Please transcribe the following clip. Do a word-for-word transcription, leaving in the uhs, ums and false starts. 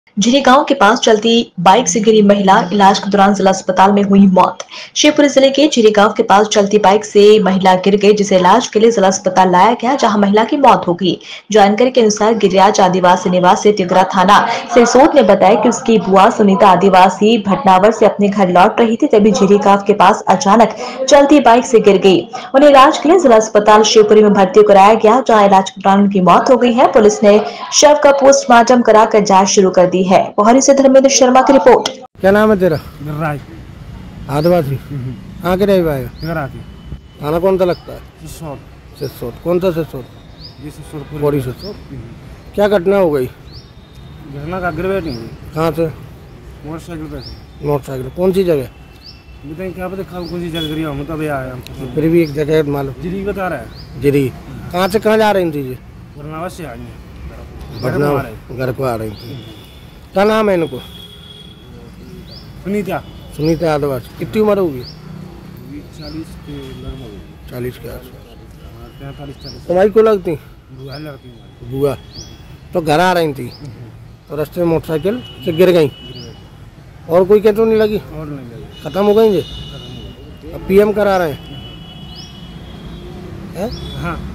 झिरी गांव के पास चलती बाइक से गिरी महिला, इलाज के दौरान जिला अस्पताल में हुई मौत। शिवपुरी जिले के झिरी गांव के पास चलती बाइक से महिला गिर गई, जिसे इलाज के लिए जिला अस्पताल लाया गया, जहां महिला की मौत हो गई। जानकारी के अनुसार गिरिराज आदिवासी निवासी तिगरा थाना सिरसोट ने बताया कि उसकी बुआ सुनीता आदिवासी भटनावर से अपने घर लौट रही थी, तभी झिरी गांव के पास अचानक चलती बाइक से गिर गई। उन्हें इलाज के लिए जिला अस्पताल शिवपुरी में भर्ती कराया गया, जहाँ इलाज के दौरान उनकी मौत हो गई है। पुलिस ने शव का पोस्टमार्टम कराकर जांच शुरू कर दी है। पोहरी से धर्मेंद्र शर्मा की रिपोर्ट। क्या नाम है तेरा? गिरिराज आदिवासी। कहाँ के रहे भाई? गिराती थाना कौन सा लगता है? सिसोट। सिसोट। कौन सा सिसोट? ये सिसोट पोहरी सिसोट। क्या घटना हो गई? घटना का गिरवेट नहीं हुई। कहाँ से? मोटरसाइकिल पे से। मोटरसाइकिल कौन सी जगह? बताइए क्या पता कौन सी जगह गिरी हो, हम तो अभी आए हम। फिर भी एक जगह मालूम। जिरी बता रहा है। जिरी। कहाँ से कहाँ जा रही थी जी? बरनावत से आई पटना घर को आ रही थी। क्या नाम है इनको? सुनीता। सुनीता आदिवासी। कितनी उम्र होगी? चालीस के लगभग। चालीस के आसपास। पैंतालीस चालीस। तुम्हारी को लगती? बुआ लड़की। बुआ। तो घर आ रही थी तो रास्ते में मोटरसाइकिल से गिर गई। और कोई कहते नहीं लगी? और नहीं लगी। खत्म हो गई जी। अब पीएम करा रहे हैं, हैं? हाँ।